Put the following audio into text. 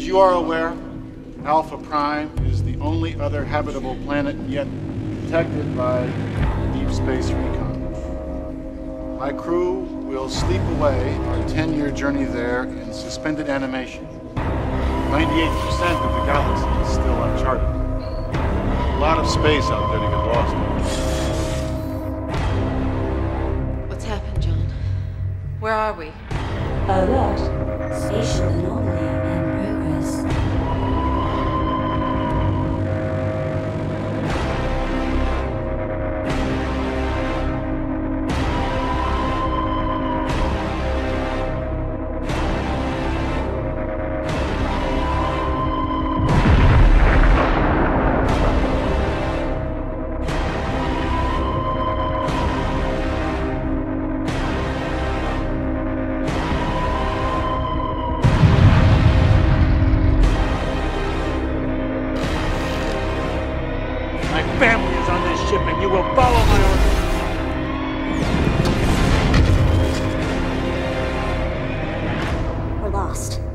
you are aware, Alpha Prime is the only other habitable planet yet detected by Deep Space Recon. My crew will sleep away our 10-year journey there in suspended animation. 98% of the galaxy is still uncharted. A lot of space out there to get lost in. What's happened, John? Where are we? Alert. Spatial anomaly in progress. My family is on this ship, and you will follow my orders. We're lost.